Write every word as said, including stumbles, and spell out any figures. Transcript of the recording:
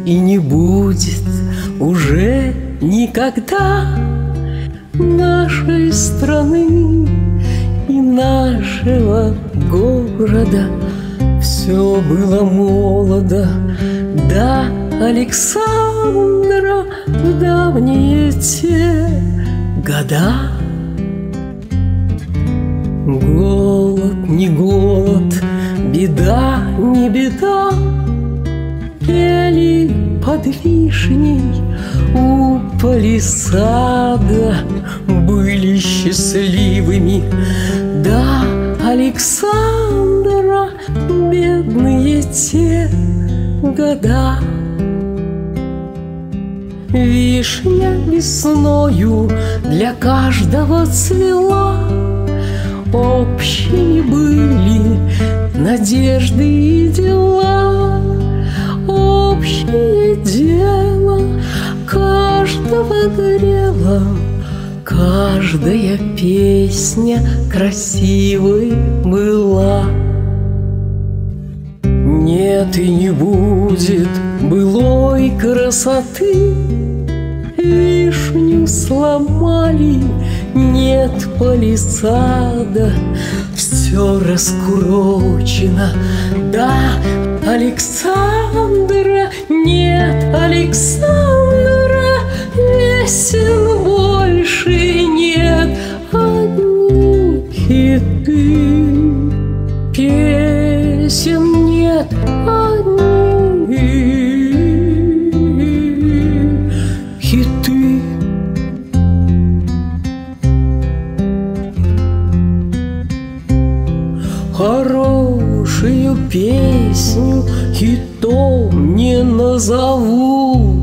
и не будет уже никогда нашей страны и нашего города. Все было молодо до Александра в давние те года. Голод не голод, беда не беда, пели под вишней у палисада, были счастливыми до Александра бедные те года. Вишня весною для каждого цвела, общими были надежды и дела. Общее дело каждого грело, каждая песня красивой была. Нет и не будет былой красоты, вишню сломали, нет палисада, все раскурочено до Александра, нет Александра, песен больше нет, одни хиты, песен нет, одни хиты. Хорошую песню хитом не назову,